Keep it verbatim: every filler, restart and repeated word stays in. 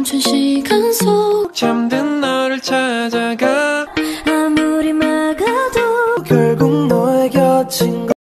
멈춘 시간 속 잠든 너를 찾아가 아무리 막아도 결국 너의 곁인